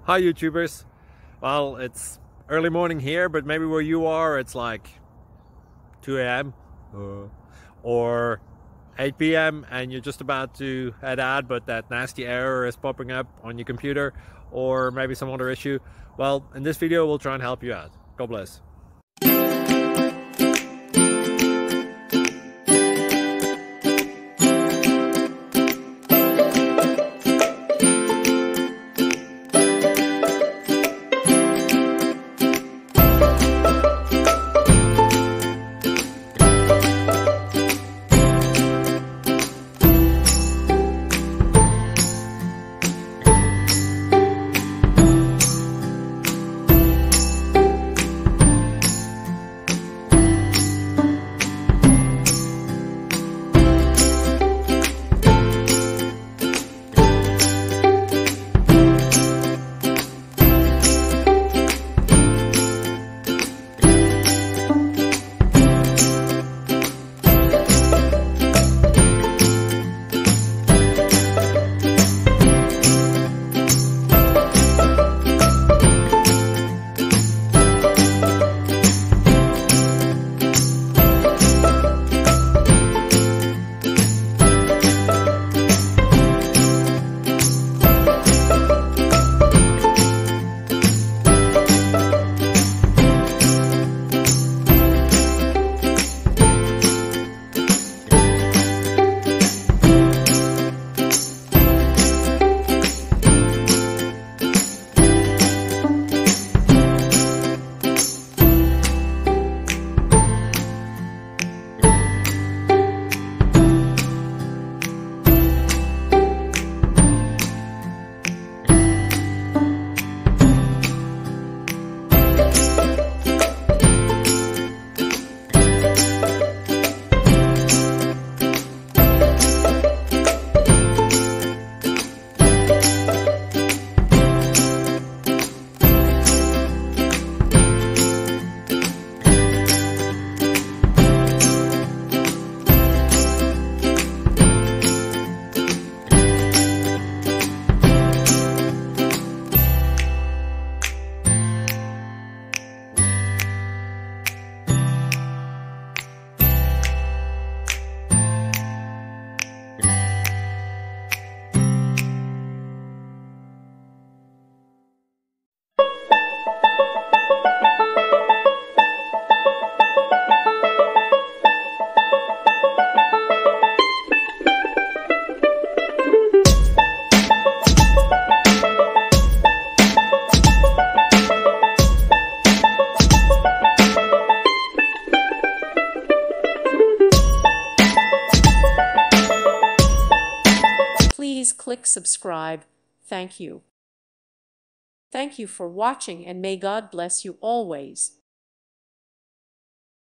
Hi YouTubers. Well, it's early morning here, but maybe where you are it's like 2 a.m. or 8 p.m. and you're just about to head out, but that nasty error is popping up on your computer, or maybe some other issue. Well, in this video we'll try and help you out. God bless. Please click subscribe. Thank you. Thank you for watching, and may God bless you always.